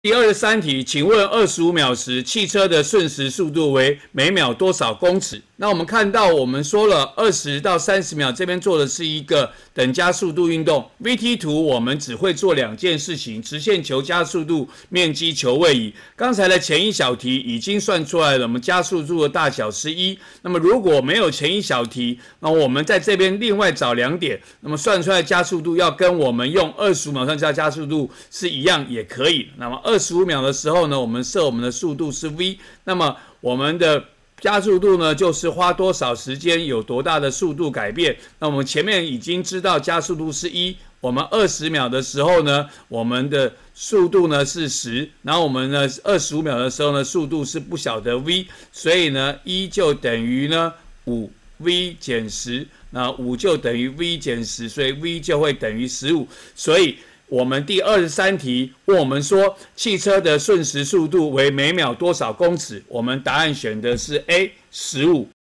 第23题，请问25秒时，汽车的瞬时速度为每秒多少公尺？那我们看到，我们说了20到30秒，这边做的是一个等加速度运动。VT 图我们只会做2件事情：直线求加速度，面积求位移。刚才的前一小题已经算出来了，我们加速度的大小是1。那么如果没有前一小题，那我们在这边另外找2点，那么算出来的加速度要跟我们用25秒算出来的加速度是一样，也可以。那么25秒的时候呢，我们设我们的速度是 v， 那么我们的加速度呢，就是花多少时间有多大的速度改变。那我们前面已经知道加速度是1，我们20秒的时候呢，我们的速度呢是10，然后我们呢25秒的时候呢，速度是不晓得 v， 所以呢1就等于呢5v 减10，那5就等于 v 减10，所以 v 就会等于15，所以我们第23题问我们说，汽车的瞬时速度为每秒多少公尺？我们答案选的是 A， 15。